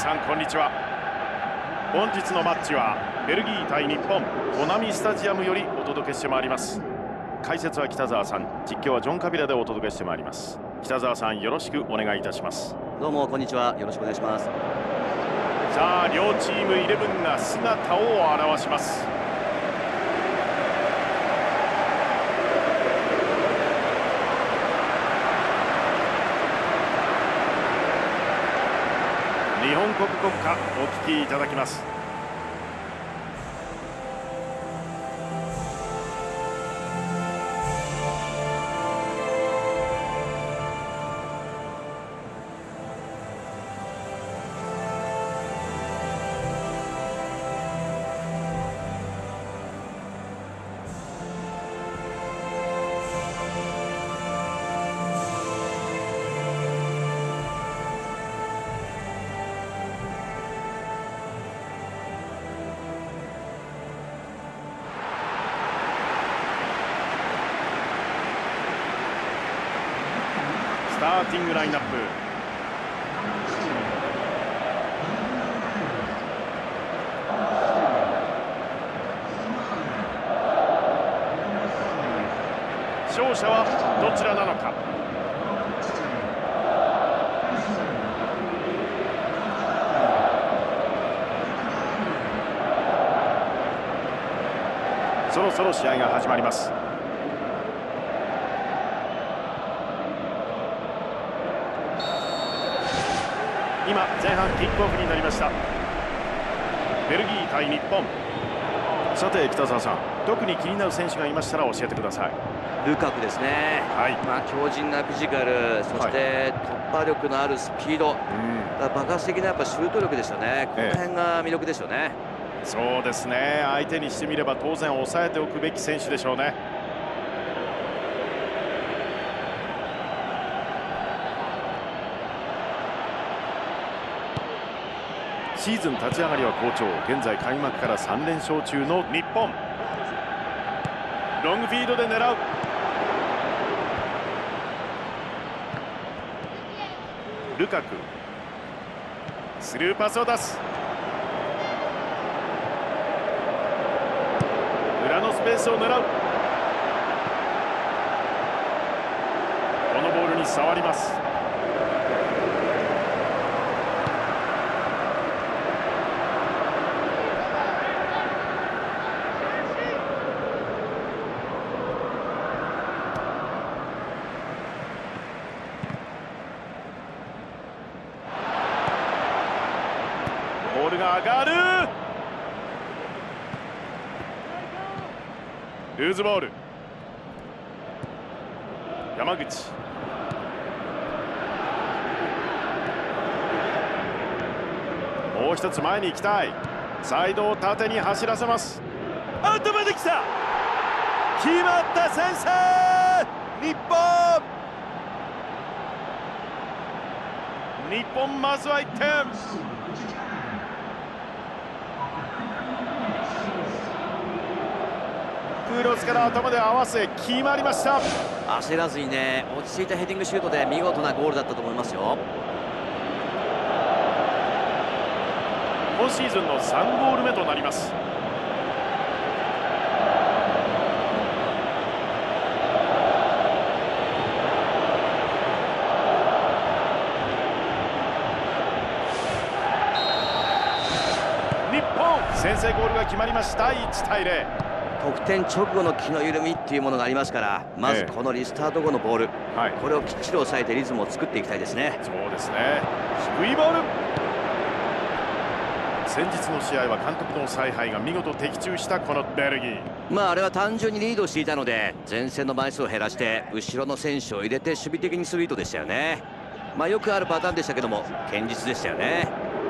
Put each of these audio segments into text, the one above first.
さんこんにちは。本日のマッチはベルギー対日本コナミスタジアムよりお届けしてまいります。解説は北澤さん、実況はジョン・カビラでお届けしてまいります。北澤さんよろしくお願いいたします。 どうもこんにちは、よろしくお願いします。 さあ両チーム11が姿を現します。日本国国歌お聴きいただきます。スターティングラインナップ。勝者はどちらなのか。そろそろ試合が始まります。今前半キックオフになりました。ベルギー対日本。さて北澤さん、特に気になる選手がいましたら教えてください。 ルカクですね。はい。強靭なフィジカル、そして突破力のあるスピード、爆発的なやっぱシュート力ですよね。この辺が魅力ですよね。 そうですね。相手にしてみれば当然抑えておくべき選手でしょうね。シーズン立ち上がりは好調。現在開幕から3連勝中の日本。ロングフィードで狙う。ルカク、スルーパスを出す。裏のスペースを狙う。このボールに触ります。ボールが上がる。ルーズボール。山口。もう一つ前に行きたい。サイドを縦に走らせます。アウトまで来た。決まった。先制日本。日本まずは1点。クロスから頭で合わせ決まりました。 焦らずにね、落ち着いたヘディングシュートで見事なゴールだったと思いますよ。 今シーズンの3ゴール目となります。日本先制ゴールが決まりました。1対0。 得点直後の気の緩みっていうものがありますから、まずこのリスタート後のボール、これをきっちり抑えてリズムを作っていきたいですね。 そうですね。低いボール。先日の試合は監督の采配が見事的中したこのベルギー。 あれは単純にリードしていたので、前線の枚数を減らして後ろの選手を入れて守備的にする意図でしたよね。よくあるパターンでしたけども堅実でしたよね。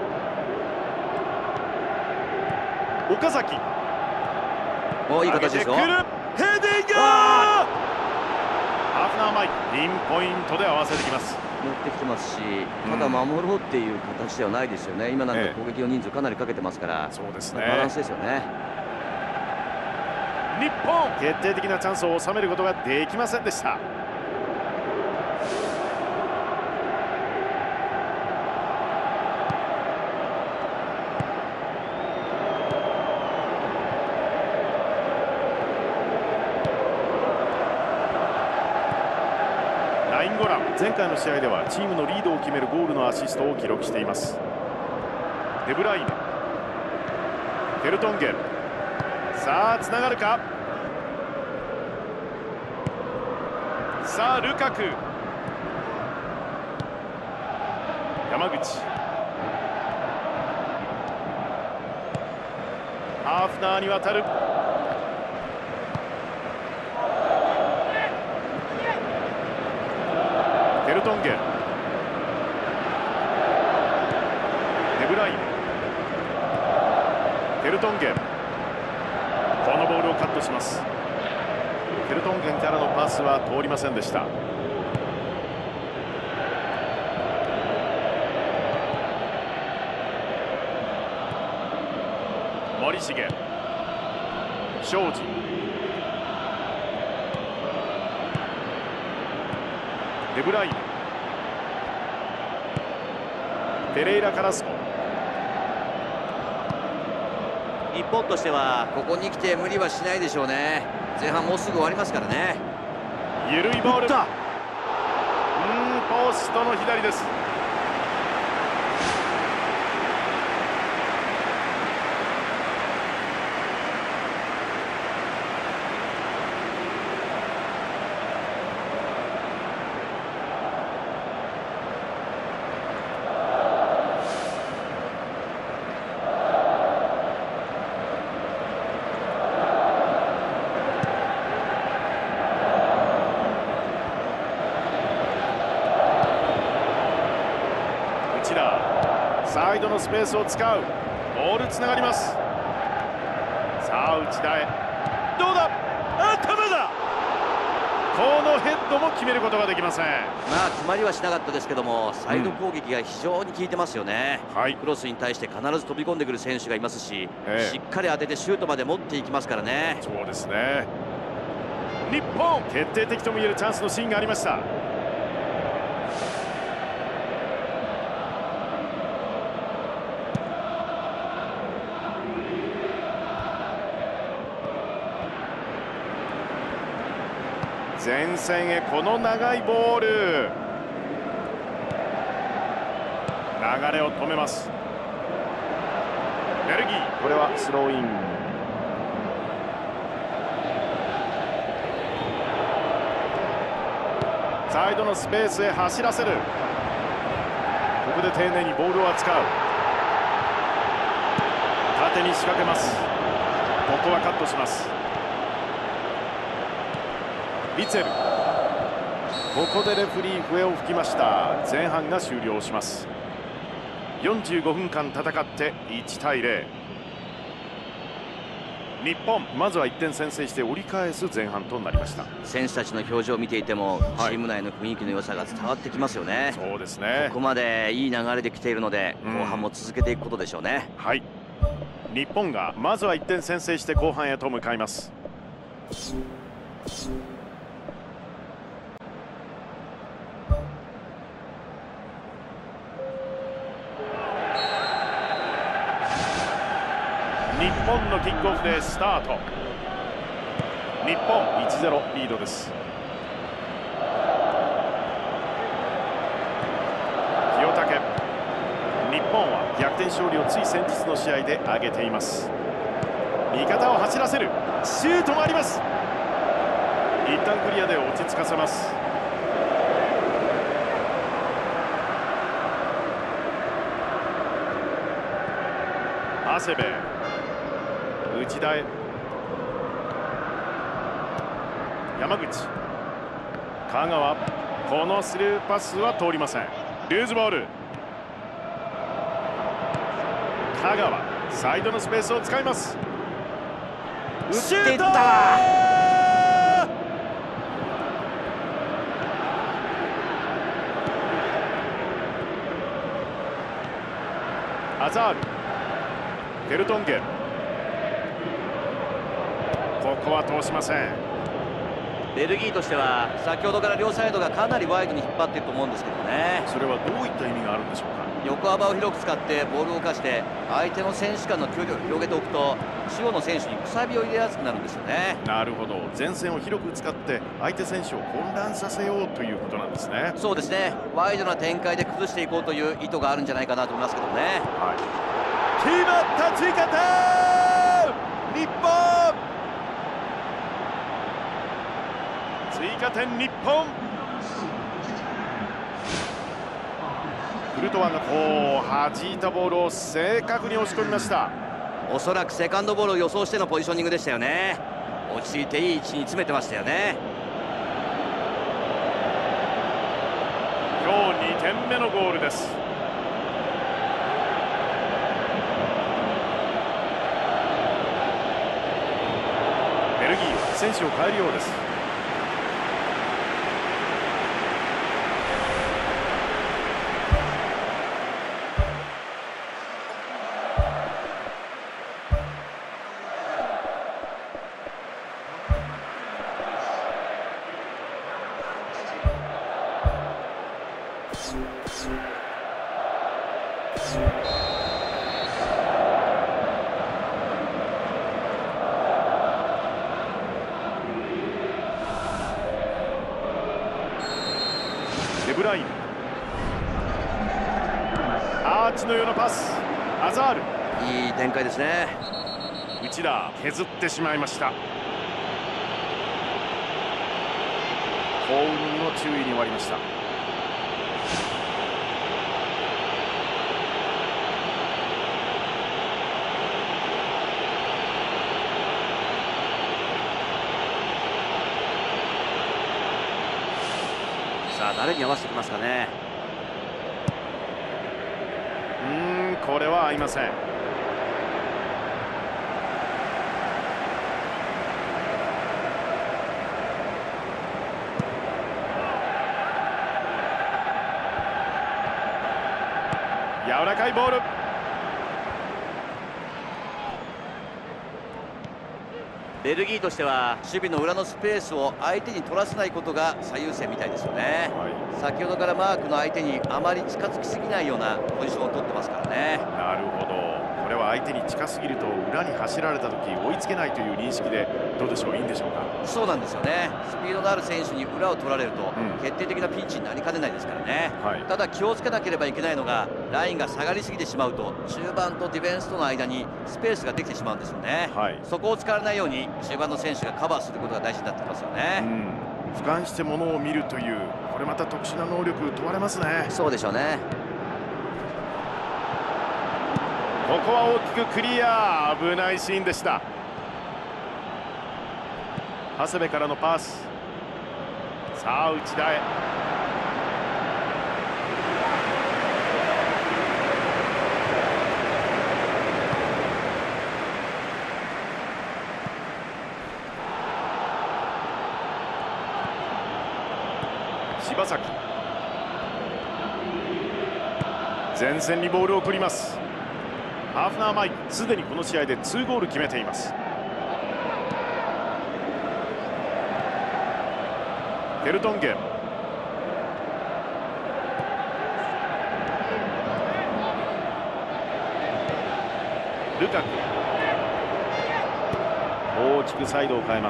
岡崎。 いい形ですよ。 ヘディング。ハーフナー前、ピンポイントで合わせてきます。 乗ってきてますし、ただ守ろうっていう形ではないですよね。今なんか攻撃の人数かなりかけてますから、 そうですね。 バランスですよね。 日本、決定的なチャンスを収めることができませんでした。 ナインゴラン、前回の試合ではチームのリードを決めるゴールのアシストを記録しています。デブライネ、フェルトンゲン、さあつながるか。さあルカク、山口、ハーフナーに渡る。フェルトンゲン、デブライネ、フェルトンゲン、このボールをカットします。フェルトンゲンからのパスは通りませんでした。森重、庄司、デブライネ、ペレイラ・カラスコ。 日本としてはここに来て無理はしないでしょうね。前半もうすぐ終わりますからね。 緩いボール、ポストの左です。サイドのスペースを使う。ボールつながります。さあ内田へ、どうだ、頭だ。このヘッドも決めることができません。 まあ決まりはしなかったですけども、サイド攻撃が非常に効いてますよね。クロスに対して必ず飛び込んでくる選手がいますし、しっかり当ててシュートまで持っていきますからね。 そうですね。日本、決定的ともいえるチャンスのシーンがありました。前線へこの長いボール、流れを止めます。ベルギー、これはスローイン。サイドのスペースへ走らせる。ここで丁寧にボールを扱う。縦に仕掛けます。ここはカットします。ビツェル、ここでレフリー笛を吹きました。前半が終了します。45分間戦って1対0。日本、まずは1点先制して折り返す前半となりました。 選手たちの表情を見ていても、チーム内の雰囲気の良さが伝わってきますよね。 そうですね。 ここまでいい流れで来ているので、後半も続けていくことでしょうね。 はい。日本がまずは1点先制して後半へと向かいます。日本のキックオフでスタート。日本 1-0 リードです。清武、日本は逆転勝利をつい先日の試合で挙げています。味方を走らせる。シュートもあります。一旦クリアで落ち着かせます。長谷部、内田へ、山口、香川、このスルーパスは通りません。ルーズボール。香川、サイドのスペースを使います。シュート。アザール、フェルトンゲン、ここは通しません。 ベルギーとしては先ほどから両サイドがかなりワイドに引っ張っていると思うんですけどね。 それはどういった意味があるんでしょうか。 横幅を広く使ってボールを動かして相手の選手間の距離を広げておくと中央の選手にくさびを入れやすくなるんですよね。 なるほど、前線を広く使って相手選手を混乱させようということなんですね。 そうですね、ワイドな展開で崩していこうという意図があるんじゃないかなと思いますけどね。 はい、決まった追加点、日本追加点、日本。クルトワがこう弾いたボールを正確に押し込みました。 おそらくセカンドボールを予想してのポジショニングでしたよね。落ち着いていい位置に詰めてましたよね。 今日2点目のゴールです。ベルギーは選手を変えるようです。デブライン、アーチのようなパス、アザール、 いい展開ですね。 内田削ってしまいました。幸運にも注意に終わりました。 さあ誰に合わせてきますかね。 これは合いません。柔らかいボール。 ベルギーとしては守備の裏のスペースを相手に取らせないことが最優先みたいですよね。 はい、 先ほどからマークの相手にあまり近づきすぎないようなポジションを取ってますからね。 なるほど、これは相手に近すぎると裏に走られた時追いつけないという認識でどうでしょう、いいんでしょうか。 そうなんですよね。スピードのある選手に裏を取られるとうん決定的なピンチになりかねないですからね。 はい、 ただ気をつけなければいけないのがラインが下がりすぎてしまうと中盤とディフェンスとの間にスペースができてしまうんですよね。 はい、 そこを使われないように中盤の選手がカバーすることが大事になってきますよね。 俯瞰してものを見るというこれまた特殊な能力問われますね。 そうでしょうね。 ここは大きくクリア、危ないシーンでした。長谷部からのパス、さあ内田へ。柴崎、前線にボールを送ります。ハーフナー前、すでにこの試合で2ゴール決めています。フェルトンゲン、ルカク、大きくサイドを変えます。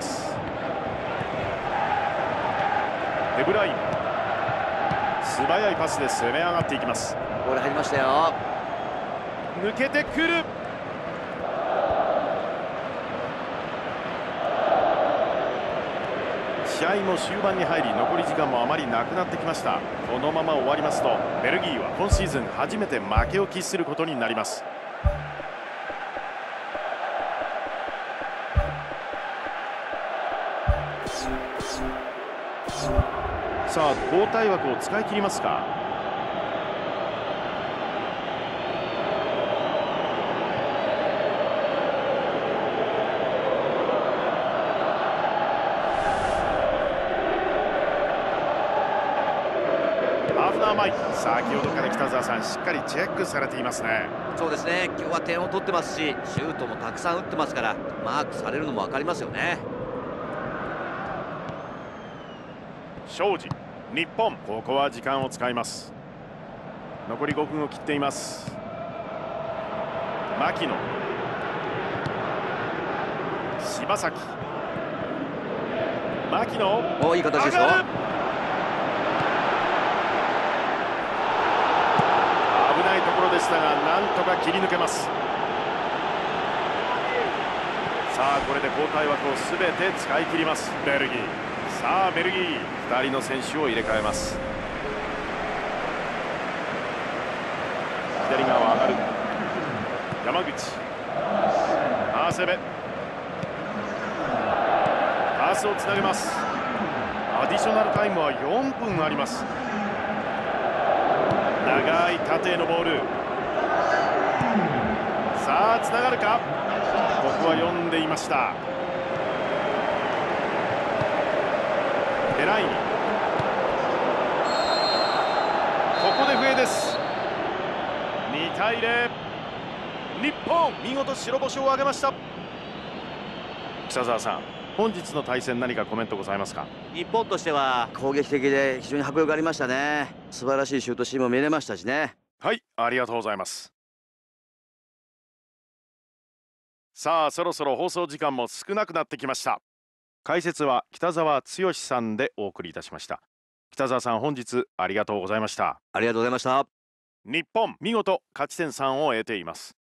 デブライン、素早いパスで攻め上がっていきます。 ボール入りましたよ。 抜けてくる。試合も終盤に入り残り時間もあまりなくなってきました。このまま終わりますとベルギーは今シーズン初めて負けを喫することになります。さあ交代枠を使い切りますか。先ほどから北澤さんしっかりチェックされていますね。 そうですね、今日は点を取ってますしシュートもたくさん打ってますからマークされるのも分かりますよね。 庄司、日本、ここは時間を使います。残り5分を切っています。牧野、柴崎、牧野、 いい形ですよ。 危ないところでしたが、なんとか切り抜けます。さあ、これで交代枠をすべて使い切ります、ベルギー。さあ、ベルギー、2人の選手を入れ替えます。左側上がる山口、長谷部、パスをつなげます。アディショナルタイムは4分あります。長い縦へのボール、さあつながるか。ここは読んでいました。デライニ、ここで笛です。2対0、日本見事白星を挙げました。北澤さん、本日の対戦何かコメントございますか？ 日本としては攻撃的で非常に迫力ありましたね。素晴らしいシュートシーンも見れましたしね。 はい、ありがとうございます。さあ、そろそろ放送時間も少なくなってきました。解説は北澤剛さんでお送りいたしました。北澤さん、本日ありがとうございました。 ありがとうございました。 日本見事勝ち点3を得ています。